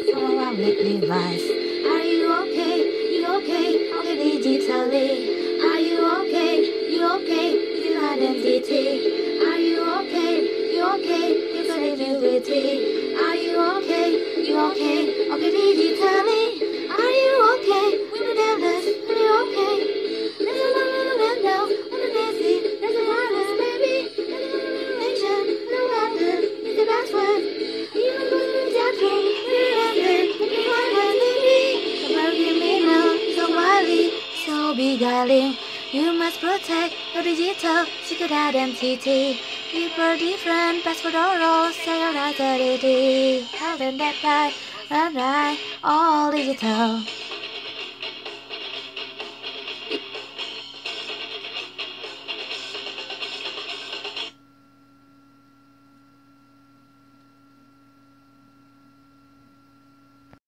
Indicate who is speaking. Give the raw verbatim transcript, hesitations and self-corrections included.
Speaker 1: electronic device. Are you okay? You okay? Okay, digitally. Are you okay? You okay? Your identity. Are you okay? You okay? Your credibility. Are you okay? You okay? Okay, digitally. Are you okay? We were doubtless. Are you okay? There's a lot of window on the Nancy. There's a wireless baby. There's a lot of nation. No wonder. It's the password. You know what's happening. So beguiling, you must protect your digital secret identity. People different, password or roles, say your identity. Tell them that right, right, right, all digital.